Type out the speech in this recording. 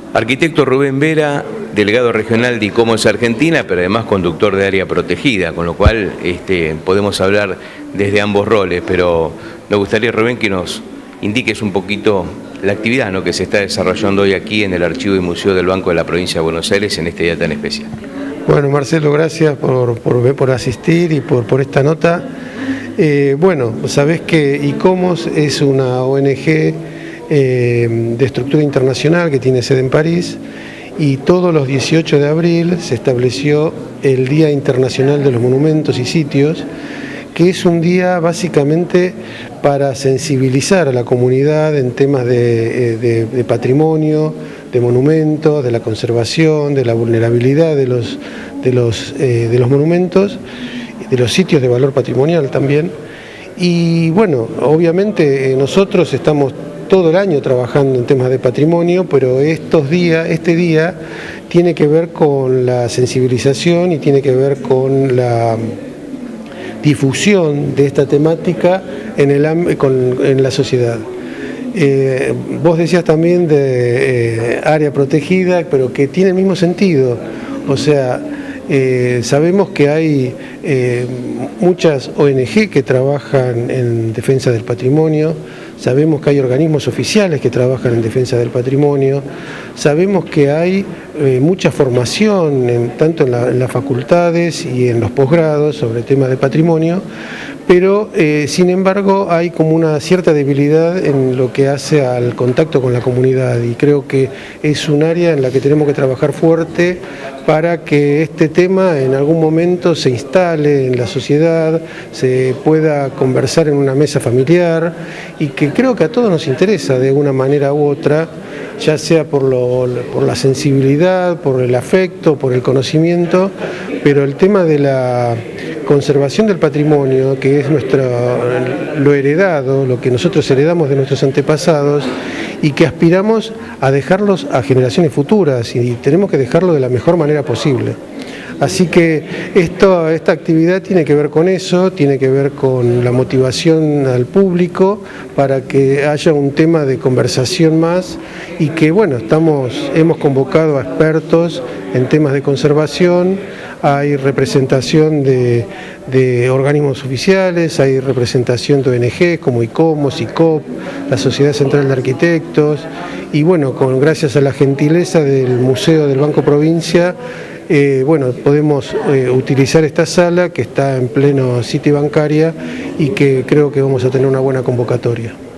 Arquitecto Rubén Vera, delegado regional de ICOMOS Argentina, pero además conductor de área protegida, con lo cual podemos hablar desde ambos roles, pero me gustaría, Rubén, que nos indiques un poquito la actividad, ¿no?, que se está desarrollando hoy aquí en el Archivo y Museo del Banco de la Provincia de Buenos Aires en este día tan especial. Bueno, Marcelo, gracias por asistir y por esta nota. Bueno, sabés que ICOMOS es una ONG de estructura internacional que tiene sede en París, y todos los 18 de abril se estableció el Día Internacional de los Monumentos y Sitios, que es un día básicamente para sensibilizar a la comunidad en temas de patrimonio, de monumentos, de la conservación, de la vulnerabilidad de los monumentos, de los sitios de valor patrimonial también. Y bueno, obviamente nosotros estamos todo el año trabajando en temas de patrimonio, pero este día tiene que ver con la sensibilización y tiene que ver con la difusión de esta temática en la sociedad. Vos decías también de área protegida, pero que tiene el mismo sentido. O sea, sabemos que hay muchas ONG que trabajan en defensa del patrimonio, sabemos que hay organismos oficiales que trabajan en defensa del patrimonio, sabemos que hay mucha formación tanto en las facultades y en los posgrados sobre temas de patrimonio, pero sin embargo hay como una cierta debilidad en lo que hace al contacto con la comunidad, y creo que es un área en la que tenemos que trabajar fuerte para que este tema en algún momento se instale en la sociedad, se pueda conversar en una mesa familiar, y que creo que a todos nos interesa de una manera u otra, ya sea por la sensibilidad, por el afecto, por el conocimiento, pero el tema de la conservación del patrimonio, que es lo heredado, lo que nosotros heredamos de nuestros antepasados, y que aspiramos a dejarlos a generaciones futuras, y tenemos que dejarlo de la mejor manera posible. Así que esta actividad tiene que ver con eso, tiene que ver con la motivación al público para que haya un tema de conversación más, y que bueno, hemos convocado a expertos en temas de conservación. Hay representación de organismos oficiales, hay representación de ONG como ICOMOS, ICOP, la Sociedad Central de Arquitectos, y bueno, gracias a la gentileza del Museo del Banco Provincia, bueno, podemos utilizar esta sala que está en pleno City Bancaria, y que creo que vamos a tener una buena convocatoria.